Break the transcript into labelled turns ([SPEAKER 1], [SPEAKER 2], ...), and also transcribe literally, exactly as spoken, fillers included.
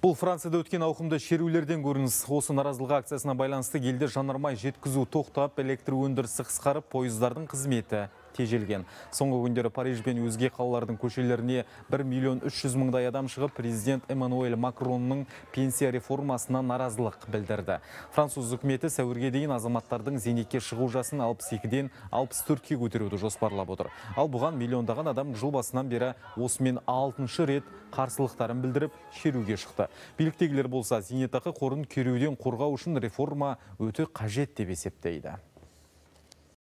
[SPEAKER 1] Бұл Францияда өткен ауқымды шерулерден көрініс. Осы наразылық акциясына байланысты елде жанармай жеткізу тоқтап, электр өндірісі қысқарып, пойыздардың қызметі тежелген. Соңғы күндері Париж бен өзге қалалардың көшелеріне бір миллион үш жүз мыңдай адам шығып, президент Эммануэль Макронның пенсия реформасына наразылық білдірді. Француз үкіметі сәуірге дейін азаматтардың зейнетке шығу жасын алпыс екіден алпыс төртке көтеруді жоспарлап отыр. Ал бұған миллиондаған адам жыл басынан бері осымен алтыншы рет қарсылықтарын білдіріп шеруге шықты. Биліктегілер болса, зейнетақы қорын кереуден қорғау үшін реформа өте қажет деп есептейді.